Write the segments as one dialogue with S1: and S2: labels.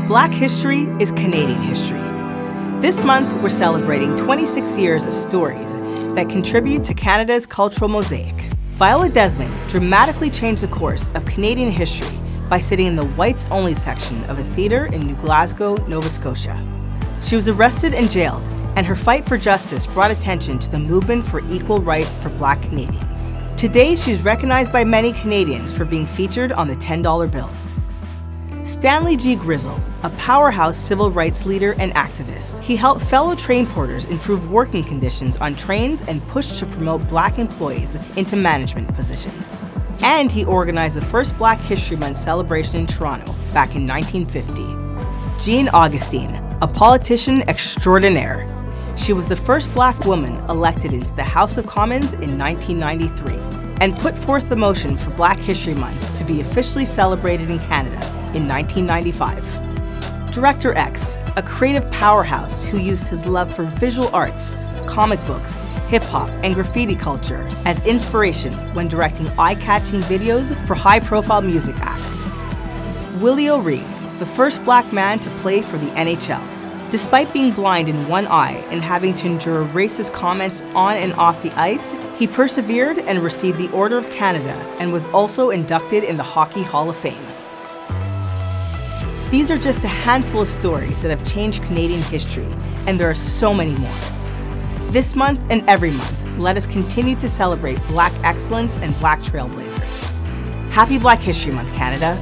S1: Black history is Canadian history. This month, we're celebrating 26 years of stories that contribute to Canada's cultural mosaic. Viola Desmond dramatically changed the course of Canadian history by sitting in the whites-only section of a theatre in New Glasgow, Nova Scotia. She was arrested and jailed, and her fight for justice brought attention to the movement for equal rights for Black Canadians. Today, she's recognized by many Canadians for being featured on the $10 bill. Stanley G. Grizzle, a powerhouse civil rights leader and activist. He helped fellow train porters improve working conditions on trains and pushed to promote Black employees into management positions. And he organized the first Black History Month celebration in Toronto back in 1950. Jean Augustine, a politician extraordinaire. She was the first Black woman elected into the House of Commons in 1993 and put forth the motion for Black History Month to be officially celebrated in Canada in 1995. Director X, a creative powerhouse who used his love for visual arts, comic books, hip-hop, and graffiti culture as inspiration when directing eye-catching videos for high-profile music acts. Willie O'Ree, the first Black man to play for the NHL. Despite being blind in one eye and having to endure racist comments on and off the ice, he persevered and received the Order of Canada and was also inducted in the Hockey Hall of Fame. These are just a handful of stories that have changed Canadian history, and there are so many more. This month and every month, let us continue to celebrate Black excellence and Black trailblazers. Happy Black History Month, Canada!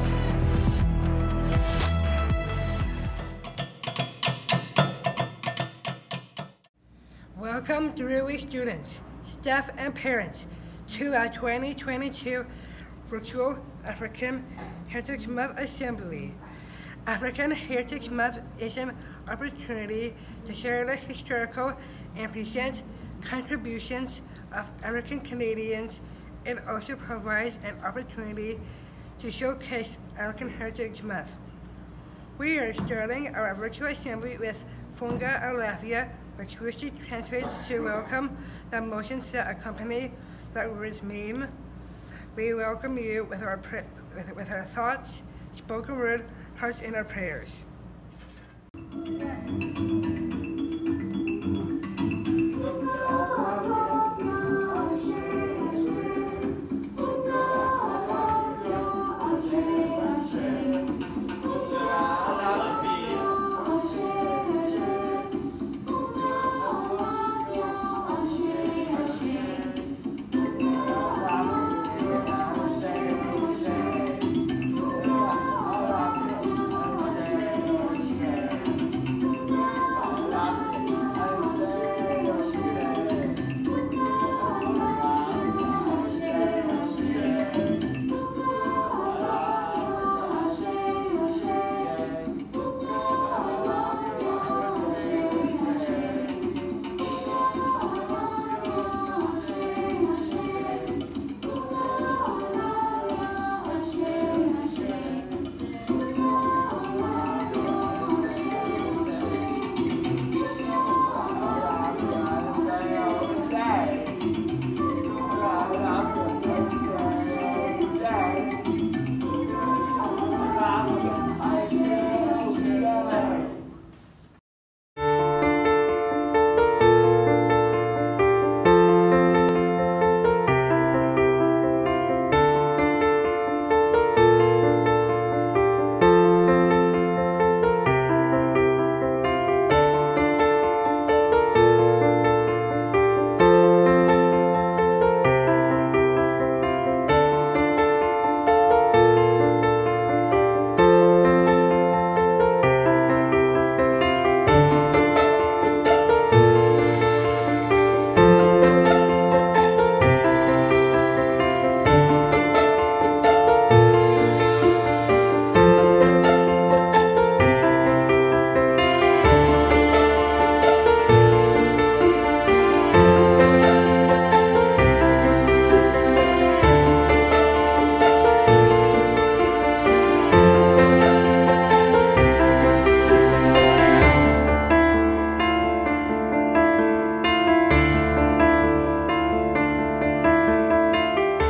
S2: Welcome, Drewry students, staff, and parents to our 2022 Virtual African Heritage Month Assembly. African Heritage Month is an opportunity to share the historical and present contributions of African Canadians. It also provides an opportunity to showcase African Heritage Month. We are starting our virtual assembly with Funga Alafia, which loosely translates to welcome the emotions that accompany that word's mean. We welcome you with our thoughts, spoken word, hearts, and our prayers.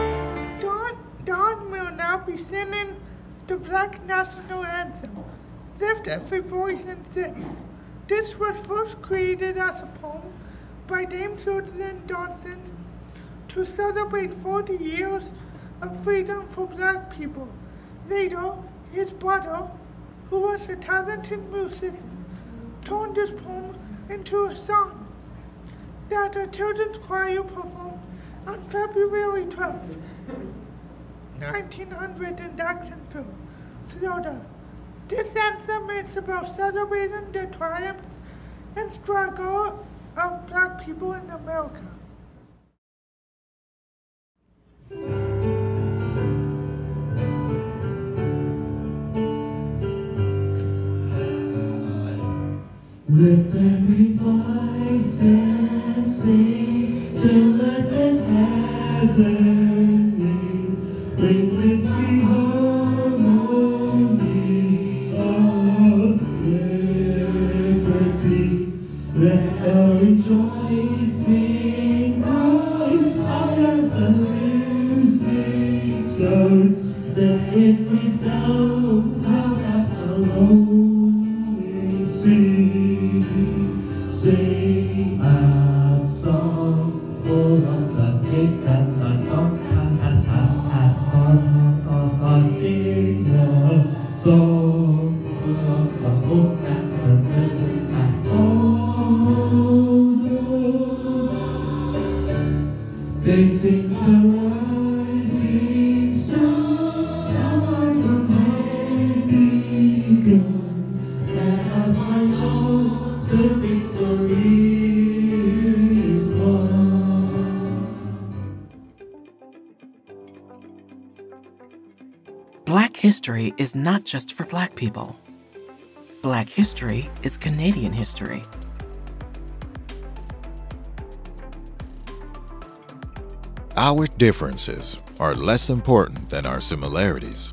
S3: Dawn will now be singing the Black National Anthem. lift every voice and sing. This was first created as a poem by Dame Susan Johnson to celebrate 40 years of freedom for black people. Later, his brother, who was a talented musician, turned this poem into a song that a children's choir performed on February 12, 1900 in Jacksonville, Florida. This anthem is about celebrating the triumph and struggle of black people in America.
S4: Lift every voice and sing till earth and heaven ring. Ring with the harmonies of liberty. Let our rejoicing rise high as the listening stars. Let it resound loud as the rolling sea. Sing a song full of the faith that the tongue has taught us. Sing a song full of the hope that purpose has told us. Facing the rising sun, our day begun. Let us march on to victory is won.
S5: Black history is not just for Black people. Black history is Canadian history.
S6: Our differences are less important than our similarities.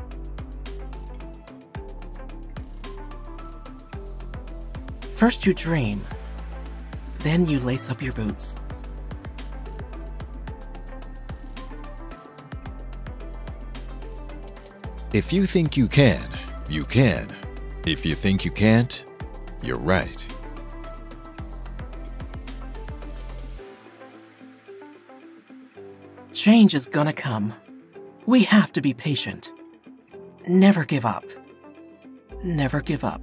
S5: First you dream, then you lace up your boots.
S6: If you think you can, you can. If you think you can't, you're right.
S5: Change is gonna come. We have to be patient. Never give up. Never give up.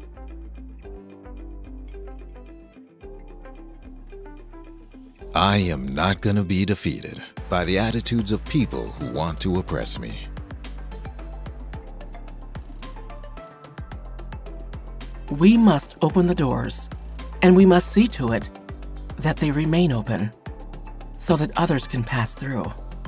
S6: I am not gonna be defeated by the attitudes of people who want to oppress me.
S5: We must open the doors, and we must see to it that they remain open so that others can pass through.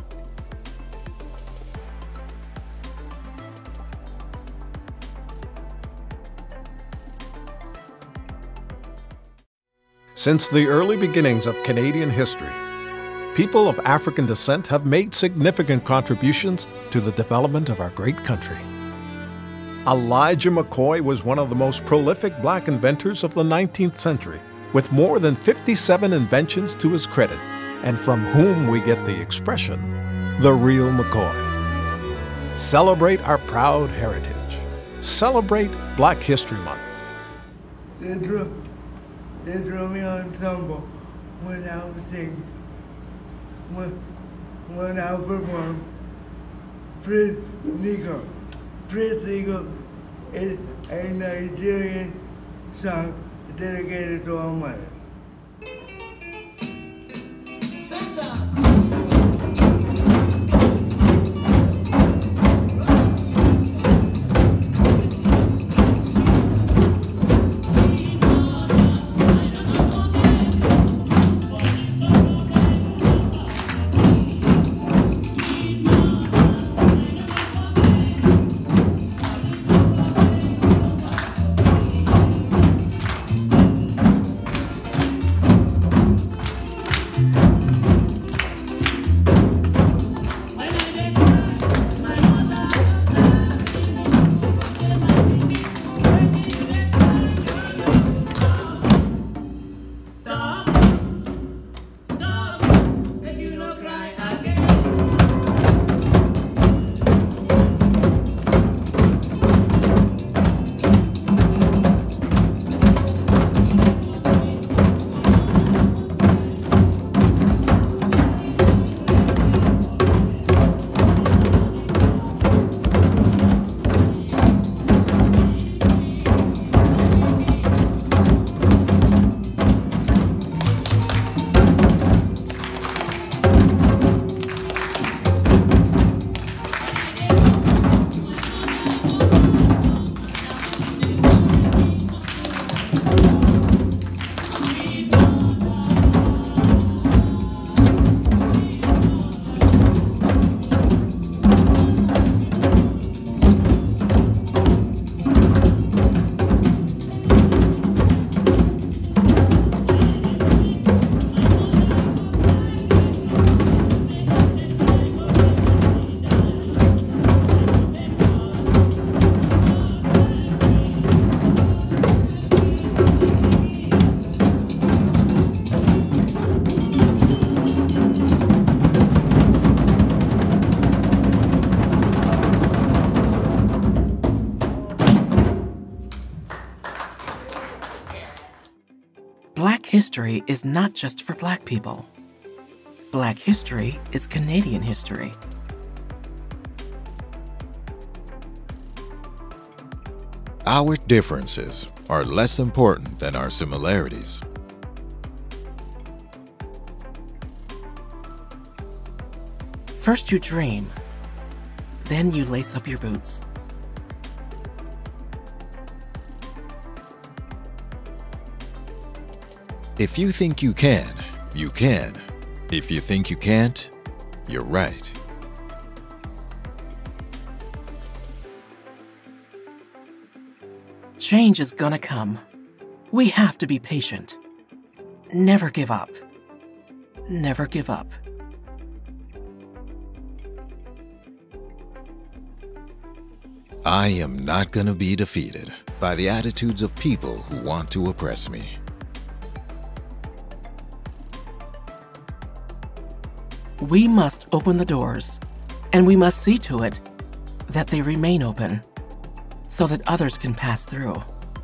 S7: Since the early beginnings of Canadian history, people of African descent have made significant contributions to the development of our great country. Elijah McCoy was one of the most prolific Black inventors of the 19th century, with more than 57 inventions to his credit, and from whom we get the expression, the real McCoy. Celebrate our proud heritage. Celebrate Black History Month.
S8: They drew me on tumble when I was singing. When I performed Prince Eagle is a Nigerian song dedicated to our mother.
S5: history is not just for Black people. Black history is Canadian history.
S6: Our differences are less important than our similarities.
S5: First you dream, then you lace up your boots.
S6: If you think you can, you can. If you think you can't, you're right.
S5: Change is gonna come. We have to be patient. Never give up. Never give up.
S6: I am not gonna be defeated by the attitudes of people who want to oppress me.
S5: We must open the doors, and we must see to it that they remain open, so that others can pass through.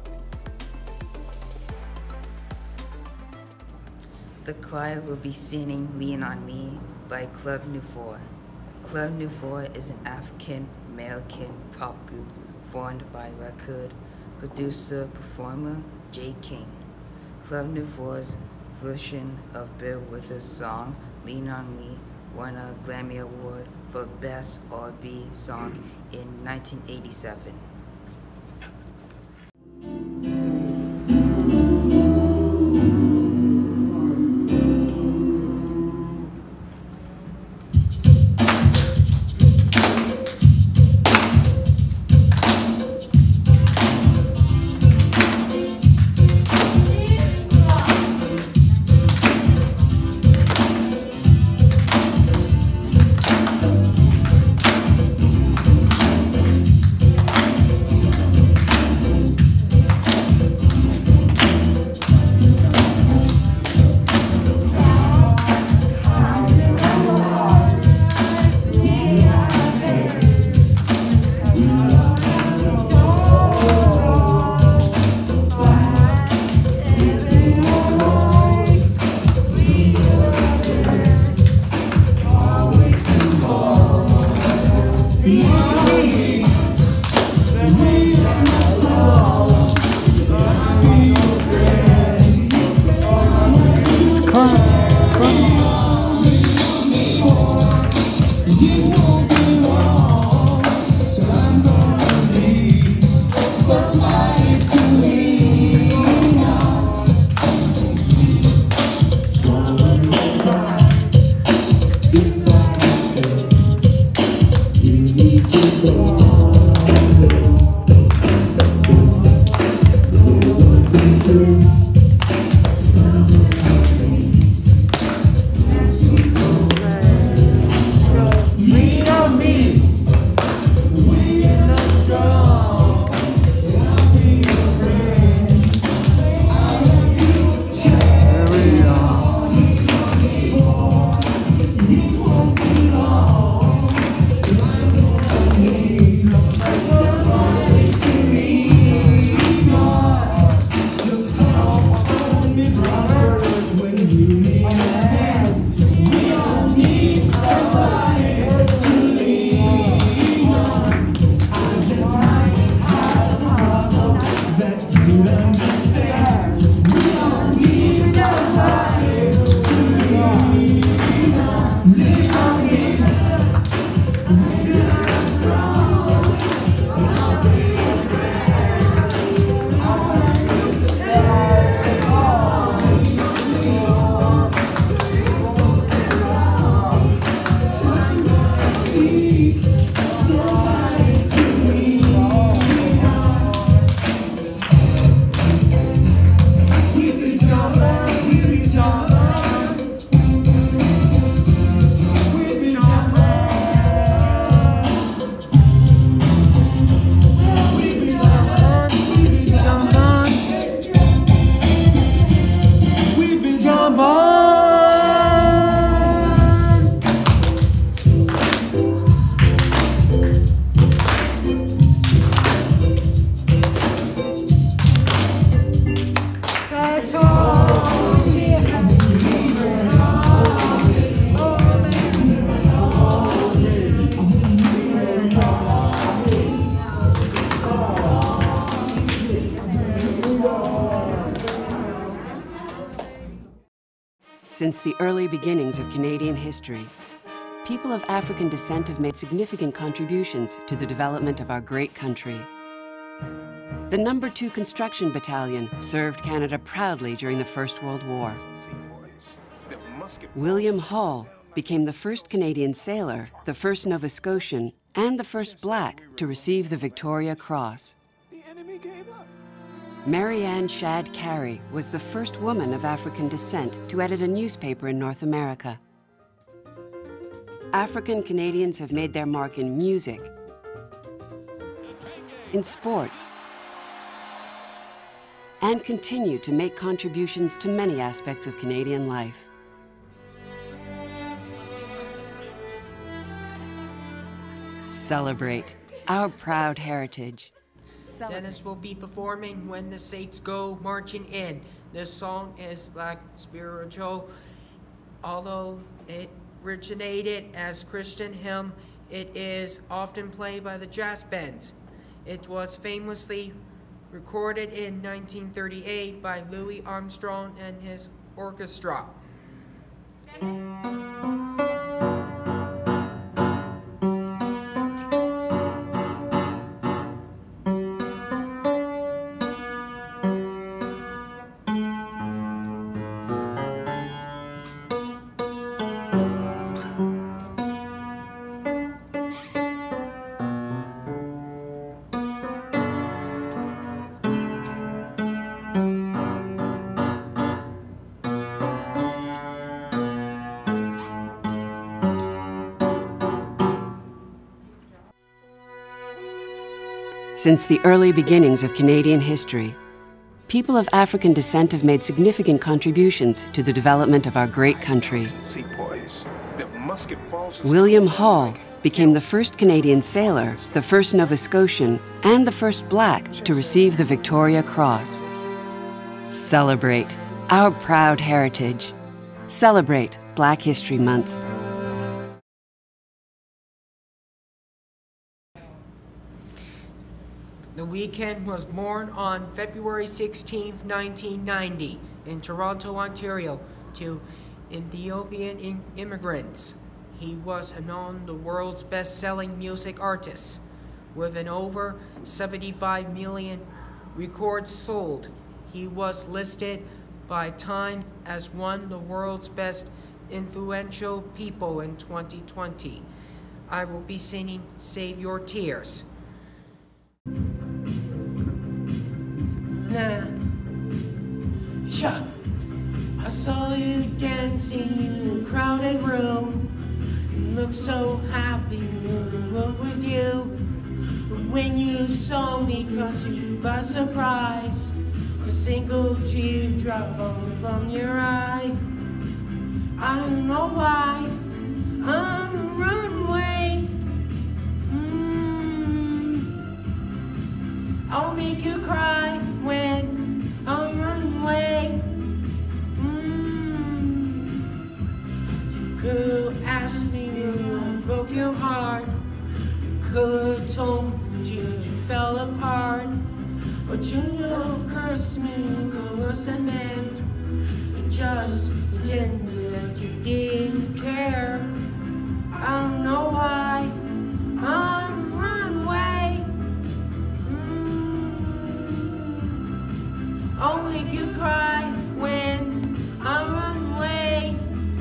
S9: The choir will be singing Lean on Me by Club Nouveau. Club Nouveau is an African-American pop group formed by record producer performer J. King. Club Nouveau's version of Bill Withers' song Lean on Me won a Grammy Award for Best R&B Song in 1987.
S4: You need to go.
S10: Since the early beginnings of Canadian history, people of African descent have made significant contributions to the development of our great country. The No. 2 Construction Battalion served Canada proudly during the First World War. William Hall became the first Canadian sailor, the first Nova Scotian, and the first Black to receive the Victoria Cross. Mary Ann Shadd Carey was the first woman of African descent to edit a newspaper in North America. African Canadians have made their mark in music, in sports, and continue to make contributions to many aspects of Canadian life. Celebrate our proud heritage.
S11: Dennis will be performing When the Saints Go Marching In. This song is Black spiritual. Although it originated as Christian hymn, it is often played by the jazz bands. It was famously recorded in 1938 by Louis Armstrong and his orchestra.
S10: Since the early beginnings of Canadian history, people of African descent have made significant contributions to the development of our great country. William Hall became the first Canadian sailor, the first Nova Scotian, and the first Black to receive the Victoria Cross. Celebrate our proud heritage. Celebrate Black History Month.
S11: The Weeknd was born on February 16, 1990, in Toronto, Ontario, to Ethiopian immigrants. He was among the world's best-selling music artists, with an over 75 million records sold. He was listed by Time as one of the world's best influential people in 2020. I will be singing Save Your Tears. Nah. Cha. I saw you dancing in a crowded room. You looked so happy with you. But when you saw me, caught you by surprise. A single teardrop falling from your eye. I don't know why I'm run away. I'll make you cry when I run away. Could ask me who broke your heart. Could told you fell apart. But you knew cursed me wasn't meant. You just pretended you didn't care. I don't know why I'm run away. I'll make you cry when I run away.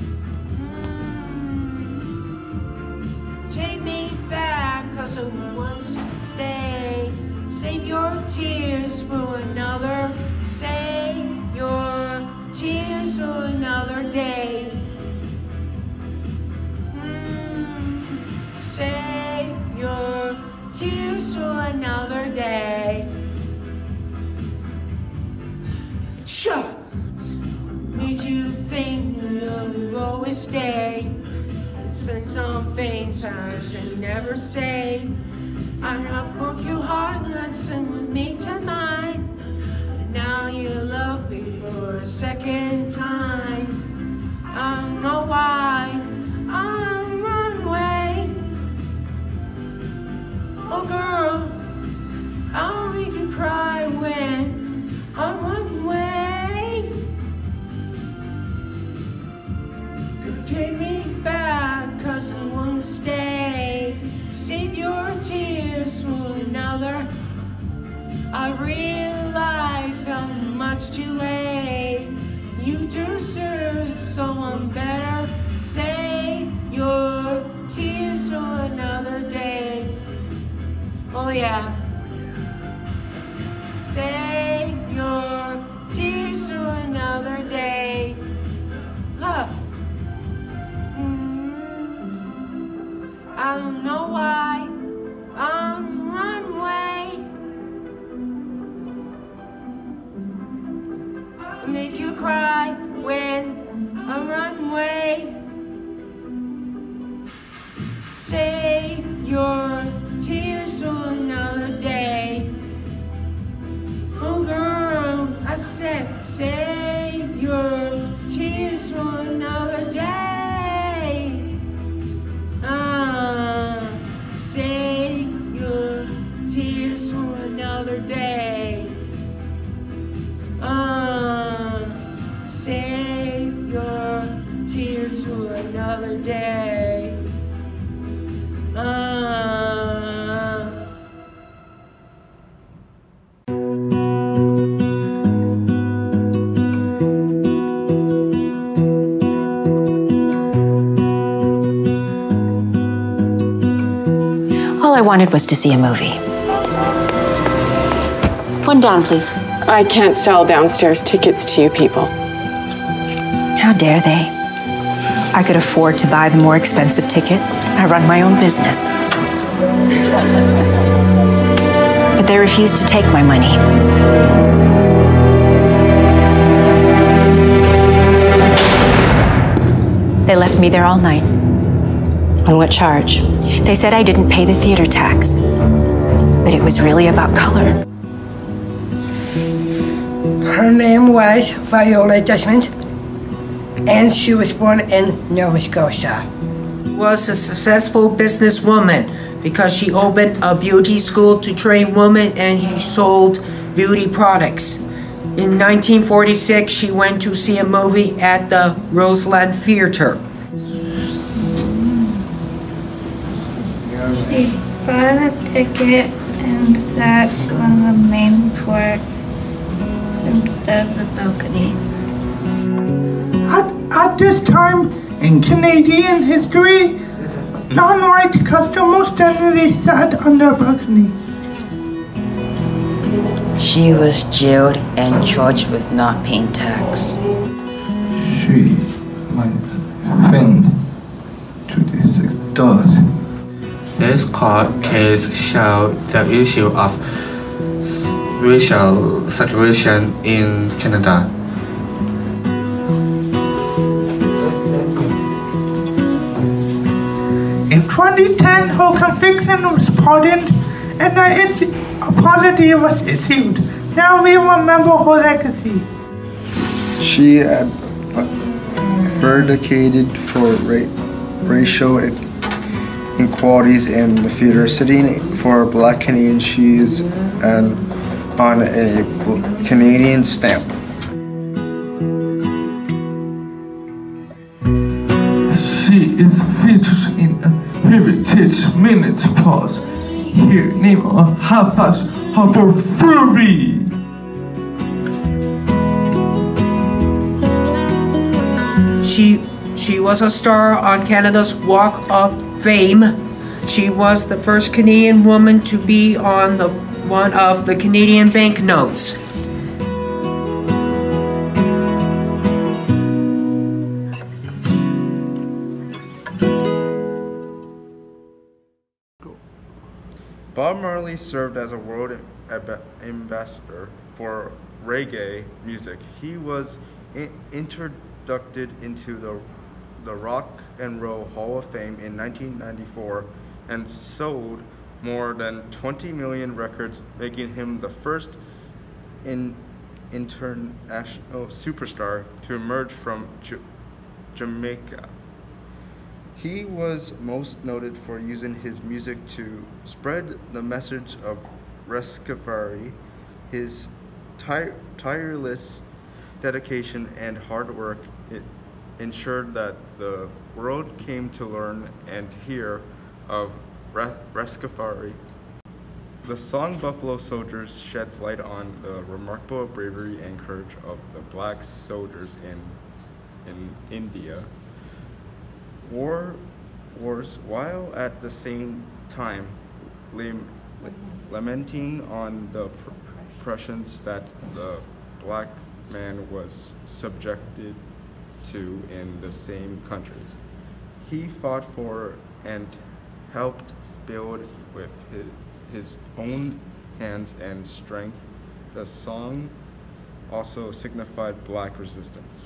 S11: Take me back, 'cause I won't stay. Save your tears for another. Save your tears for another day. Save your tears for another day. Sure. Made you think love will always stay. Since some things I should never say. I broke your heart, listen with me tonight. And now you love me for a second time. I don't know why I'm run away. Oh girl, I'll make you cry when I run away. I realize I'm much too late. You deserve someone better. Save your tears for another day. Oh yeah. Save your tears for another day. Huh. I don't know why I'm runaway. I make you cry when I run away. Save your tears for another day. Oh girl, I said save your tears for another day. Save your tears for another day. Save your tears for another day.
S12: All I wanted was to see a movie. One down, please.
S13: I can't sell downstairs tickets to you people.
S12: How dare they? I could afford to buy the more expensive ticket. I run my own business. But they refused to take my money. They left me there all night. On what charge? They said I didn't pay the theater tax. But it was really about color.
S2: Her name was Viola Desmond, and she was born in Nova Scotia.
S11: Was a successful businesswoman because she opened a beauty school to train women and she sold beauty products. In 1946, she went to see a movie at the Roseland Theater.
S14: She bought a ticket and sat on the main floor instead of the balcony.
S3: At this time in Canadian history, non-white customers generally sat on the balcony.
S9: She was jailed and charged with not paying tax.
S15: She might offend $26.
S16: This court case showed the issue of racial segregation in Canada.
S3: In 2010, her conviction was pardoned and an apology was issued. Now we remember her legacy.
S17: She advocated for racial inequalities in the theater. Sitting for Black Canadians, she is on a Canadian stamp.
S15: She is featured in a Heritage Minute Plus. Here, name a Halifax Harbour Fury.
S11: She was a star on Canada's Walk of Fame. She was the first Canadian woman to be on one of the Canadian banknotes.
S17: Bob Marley served as a world ambassador for reggae music. He was introduced into the Rock and Roll Hall of Fame in 1994 and sold more than 20 million records, making him the first international superstar to emerge from Jamaica. He was most noted for using his music to spread the message of Rastafari. His tireless dedication and hard work ensured that the world came to learn and hear of Rastafari. The song Buffalo Soldiers sheds light on the remarkable bravery and courage of the black soldiers in India wars, while at the same time lamenting on the oppressions that the black man was subjected to in the same country. He fought for and helped build with his own hands and strength. The song also signified black resistance.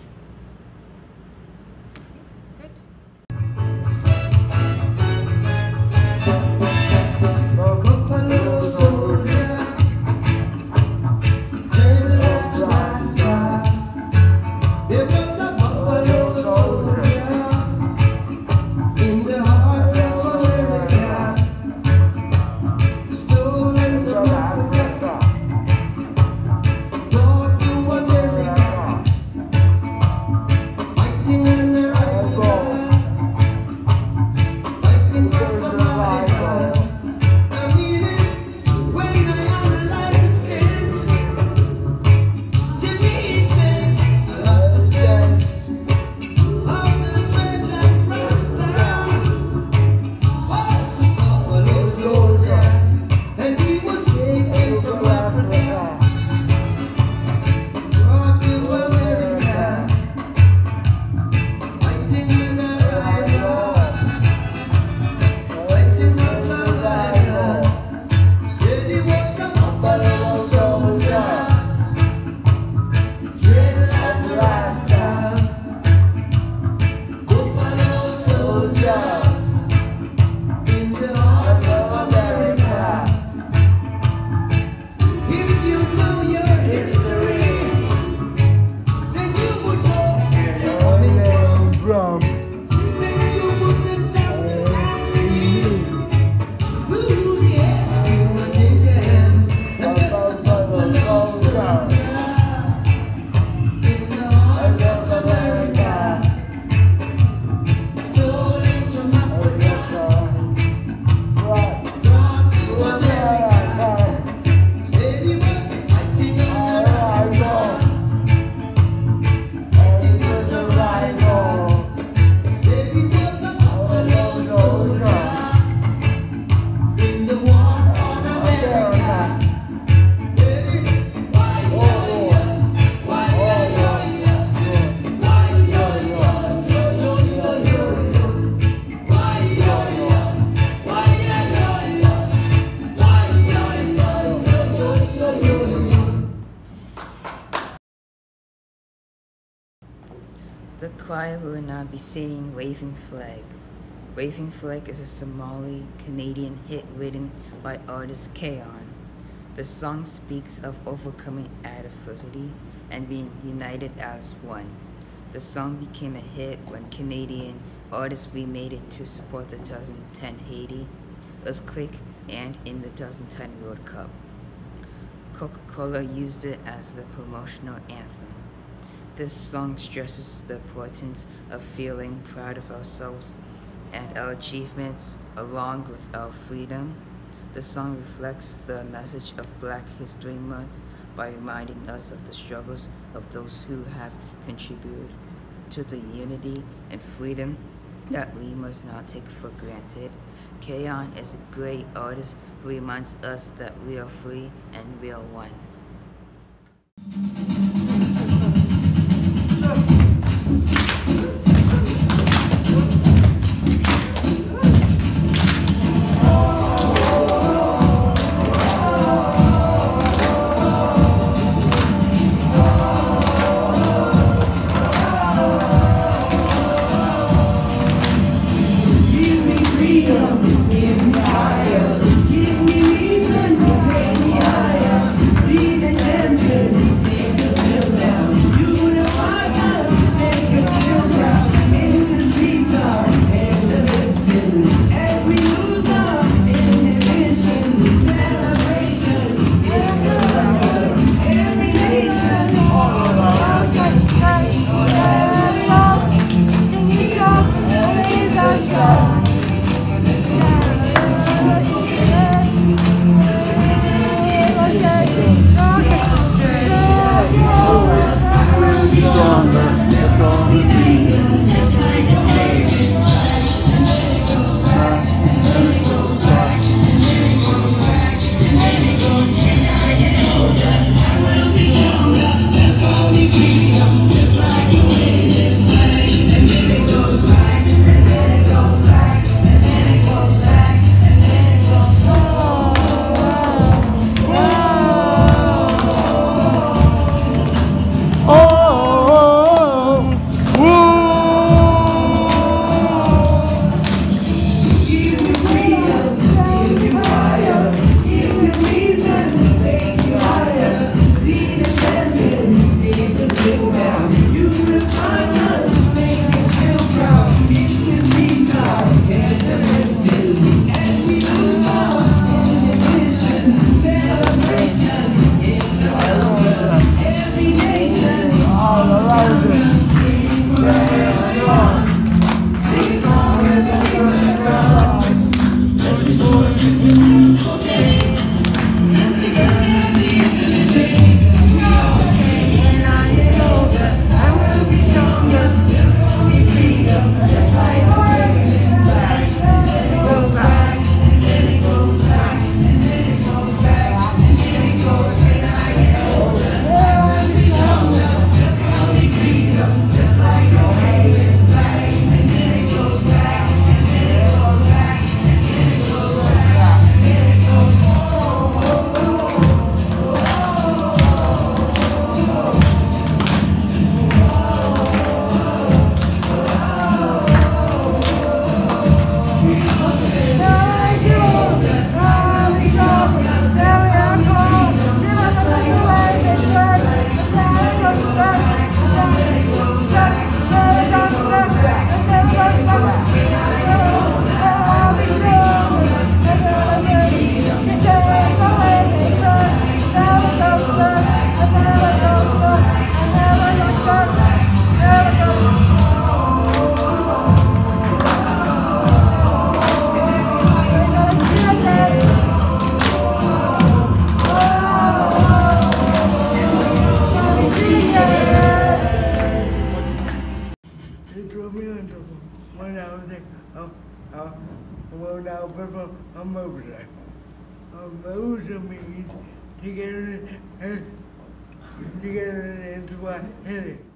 S9: The choir will now be singing Waving Flag. Waving Flag is a Somali-Canadian hit written by artist Kayon. The song speaks of overcoming adversity and being united as one. The song became a hit when Canadian artists remade it to support the 2010 Haiti earthquake and in the 2010 World Cup. Coca-Cola used it as the promotional anthem. This song stresses the importance of feeling proud of ourselves and our achievements along with our freedom. The song reflects the message of Black History Month by reminding us of the struggles of those who have contributed to the unity and freedom that we must not take for granted. Kayon is a great artist who reminds us that we are free and we are one.
S18: Give me reason to take me higher. See the champions take
S8: will now perform a motor. A motor means to get it into what hit it.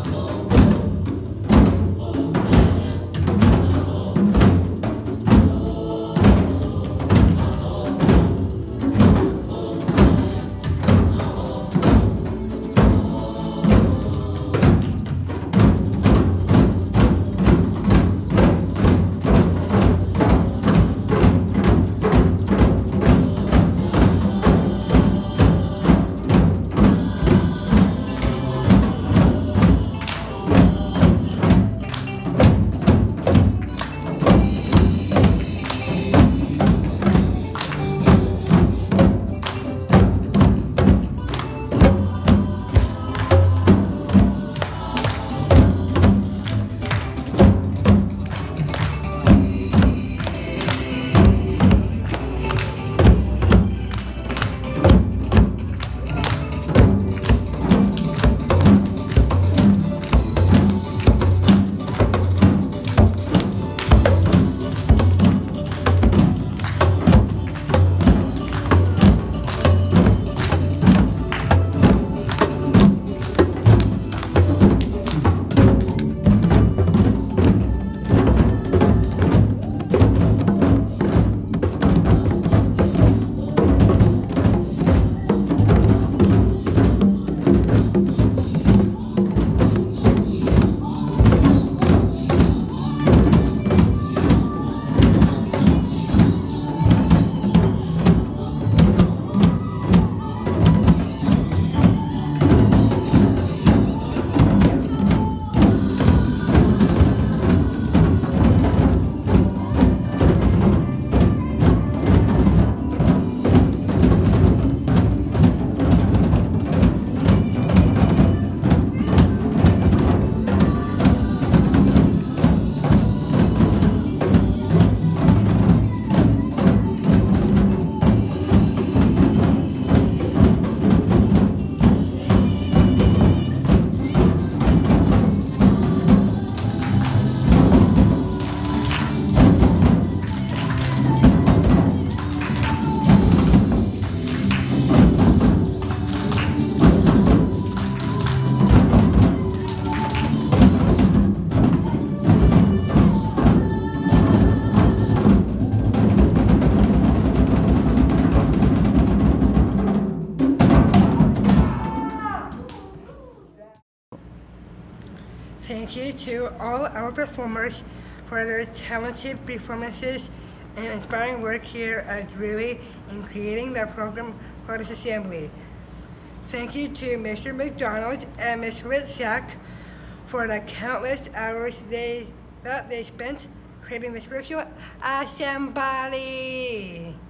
S2: Thank you to all our performers for their talented performances and inspiring work here at Drewry in creating the program for this assembly. Thank you to Mr. McDonald and Ms. Witzak for the countless hours that they spent creating this virtual assembly.